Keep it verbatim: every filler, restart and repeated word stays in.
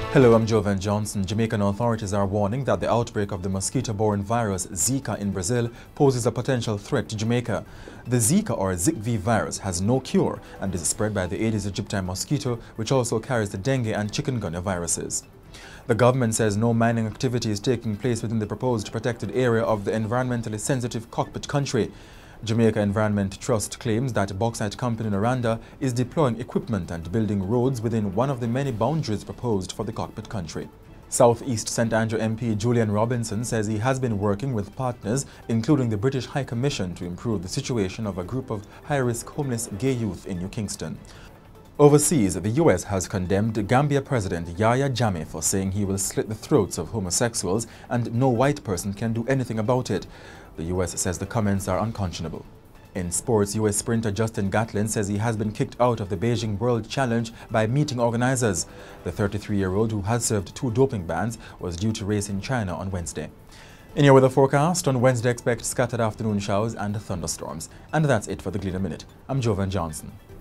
Hello, I'm Jovan Johnson. Jamaican authorities are warning that the outbreak of the mosquito-borne virus Zika in Brazil poses a potential threat to Jamaica. The Zika or ZIKV virus has no cure and is spread by the Aedes aegypti mosquito, which also carries the dengue and chikungunya viruses. The government says no mining activity is taking place within the proposed protected area of the environmentally sensitive cockpit country. Jamaica Environment Trust claims that bauxite company Noranda is deploying equipment and building roads within one of the many boundaries proposed for the cockpit country. Southeast Saint Andrew M P Julian Robinson says he has been working with partners, including the British High Commission, to improve the situation of a group of high-risk homeless gay youth in New Kingston. Overseas, the U S has condemned Gambia President Yahya Jammeh for saying he will slit the throats of homosexuals and no white person can do anything about it. The U S says the comments are unconscionable. In sports, U S sprinter Justin Gatlin says he has been kicked out of the Beijing World Challenge by meeting organizers. The thirty-three-year-old, who has served two doping bans, was due to race in China on Wednesday. In your weather forecast, on Wednesday expect scattered afternoon showers and thunderstorms. And that's it for the Gleaner Minute. I'm Jovan Johnson.